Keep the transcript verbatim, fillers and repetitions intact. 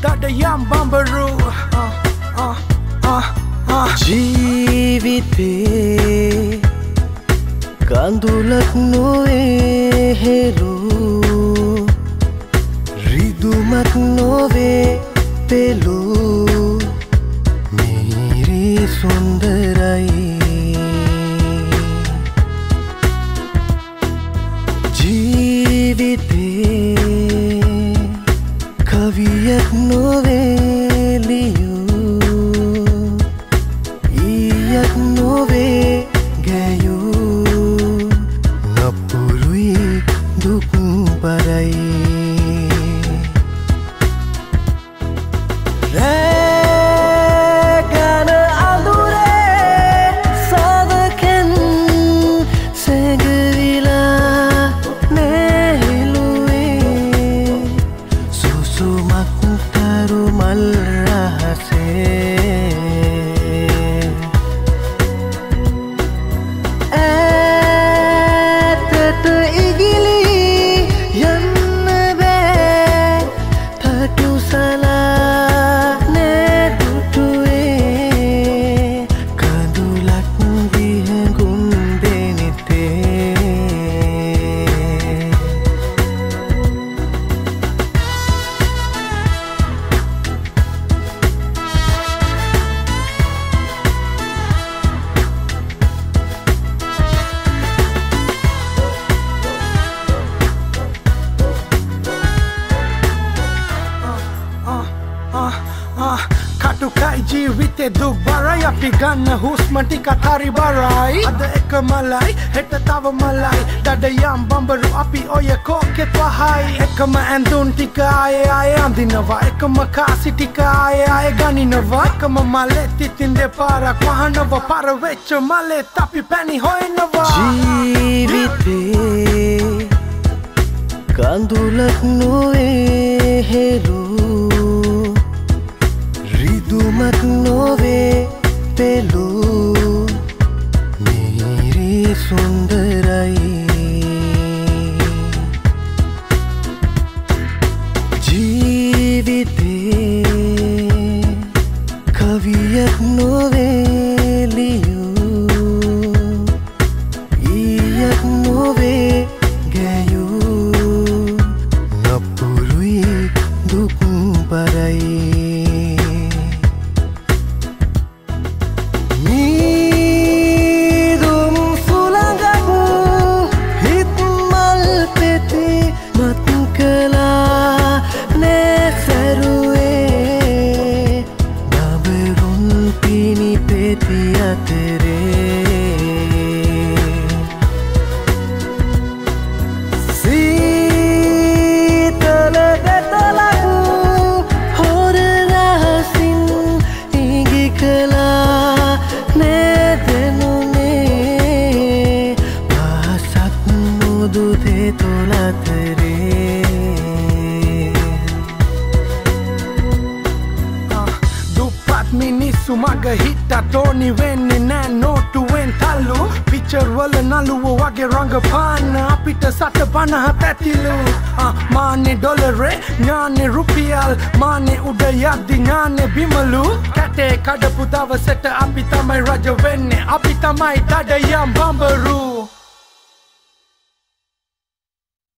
දඩයම් බඹරු ජීවිතේ කඳුලක් නොවේ හෙළු රිදුමක් නොවේ පෙළු මිරි සුන්දරයි ජීවිතේ කවියක් නොවේ ලියූ ඊයක් නොවේ ගැයූ නපුරුයි දුක් බරයි රැගන අඳුරේ සාදකෙන් සැඟවිලා නැහිලුවේ සුසුමක් තරු මල් රහසේ ඈතට ඉගිලි යන්න බෑ තටුසලා නැදුටුවේ කඳුලක් විහඟුන් දෙනිතේ කටුකයි ජීවිතේ දුක් බරයි අපි ගන්න හුස්ම ටිකත් හරි බරයි අද එක මලයි හෙට තව මලයි දඩයම් බඹරු අපි ඔය කෝකෙත් වහයි එකම ඇඳුම් ටික ආයේ ආයේ අඳිනවා එකම කාසි ටික ආයේ ආයේ ගනිනවා එකම මලෙත් ඉතින් දෙපාරක් වහනවා පර වෙච්ච මලෙත් අපි පැණි හොයනවා ජීවිතේ කඳුලක් නොවේ හෙළු රිදුමක් නොවේ පෙළු මිරි සුන්දරයි ජීවිතේ කවියක් නොවේ ලියූ ඊයක් නොවේ ගැයූ නපුරුයි දුක් බරයි සීතල දෙතලකු හොර රහසින් ඉඟි කළා නැදෙනුනේ පහසක් මුදු දෙතොල අතරේ දුප්පත් මිනිස්සු මග හිටට ඕනි වෙන්නේ නෑ නෝටුවෙන් තල්ලු පිච්චර් වල නළුව වගේ රංගපාන අපිට සත පනහත් ඇතිලු මානේ ඩොලරේ ඥානේ රුපියල් මානේ උඩ යද්දි ඥානේ බිමලු කැටේ කඩපු දවසට අපි තමයි රජ වෙන්නේ අපි තමයි දඩයම් බඹරු